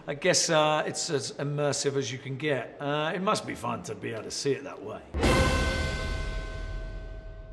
I guess it's as immersive as you can get. It must be fun to be able to see it that way.